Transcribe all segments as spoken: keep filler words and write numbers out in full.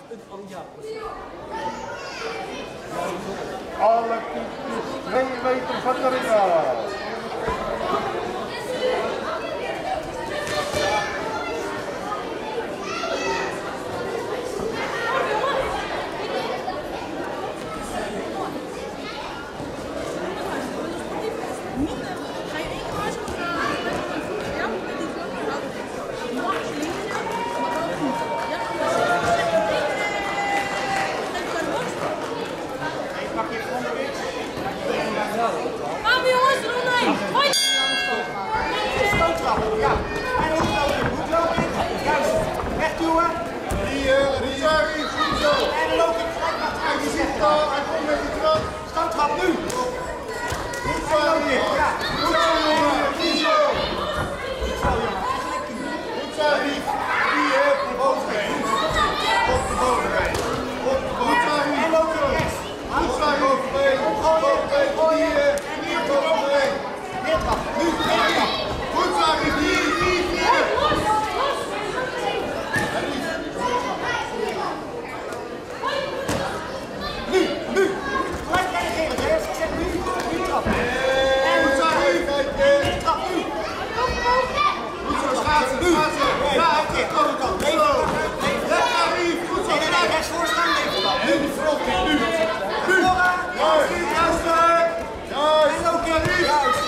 Alle typjes twee meter van de ring. Stoottrap nu! Goed zo, ja. Goed zo, jongen. Goed zo. Goed zo, jongen. Goed zo, Rief. Hier, op de bovenbeen. Op de bovenbeen. Op de bovenbeen. En ook zo. Goed zo, bovenbeen. Bovenbeen. Hier. Hier, bovenbeen. Nu, neertrap. Goed zo, Rief. Hier, hier, hier. Nu, nu. Gelijk reageren, hè. Zeg nu, nu trappen. En goed zo, Rief. Nu trap, nu. Goed zo, schaatsen, nu. Ja, oké, kom ik dan. Lekker, Rief. Goed zo. Nee, nee, rechts voor staan, even dan. Nu, front, nu. Nu. Juist, juist. Juist. En ook weer, Rief. Juist.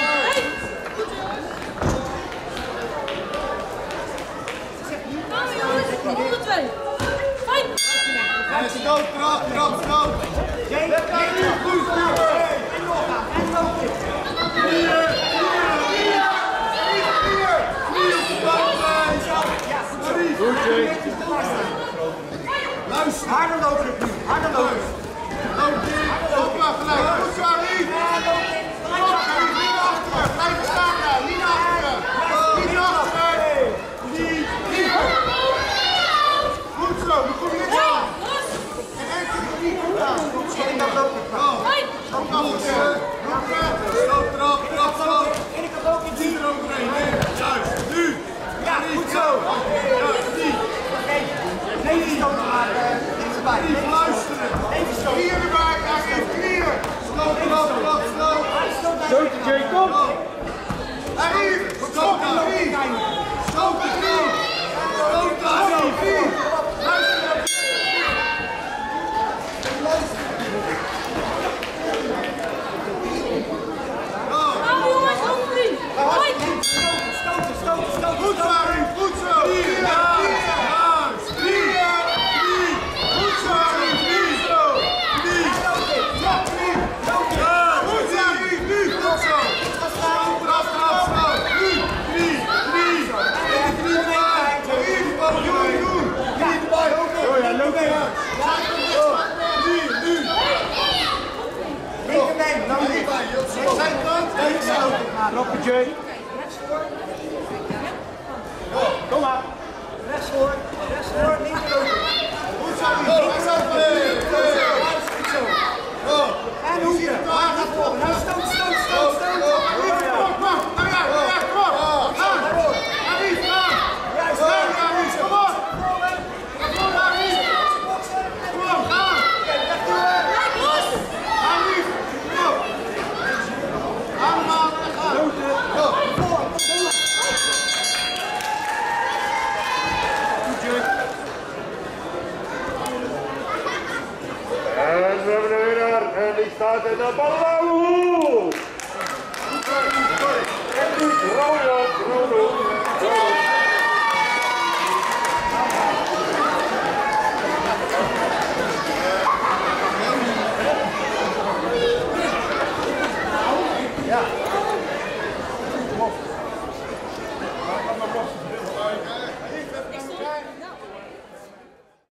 honderdtwee. Fijn. En stoot, trap, trap, stoot. Lekker, Rief. Goed zo. En nog aan. En nog weer. Vier, vier, vier, vier. Vier, ja, goed zo. Goed zo. Luister. Harder lopen nu. Harder lopen. Loop in. Hoppa, gelijk. Goed zo, Rief. Goed zo, Rief. Niet achteren. Blijf staan daar. Niet achteren. Niet achteren. Niet, niet. Goed zo. Dan kom je niet aan. En eentje moet niet goed aan. Goed zo. En dan loop ik. Stop dan goed. Stop, trap, trap, stop. En ik kan ook niet zien eroverheen. Juist. Nu. Ja, goed zo. Juist. Niet. Even stoten maar, dichterbij. Even luisteren. Even stoten. Hier erbij, kijk even knieën. Sloot, sloot, sloot, sloot. Stootje, Jacob. En hier, stoot aan Rief. Stoot aan Rief. Stoot aan Rief. Luister. Nou jongens, honderd drie. Stoten, stoten, stoten. Goed zo, Rief. Goed zo. Hier, hier. Roppetje. Kom maar. Rechts voor, rechts voor, niet lopen. Goed zo, goed zo. Goed zo. En hoe je? Waar gaat voor? Stoot, stoot, stoot, stoot. Kom op, kom ja, kom ja, kom op. Gaan. Arief, gaan. Juist, gaan, Arief, kom op. Kom op, Arief. Kom op, gaan. Recht toe, hè. Arief, kom op. Allemaal, gaan. Go, voor. En we hebben een winnaar en die staat in de bal.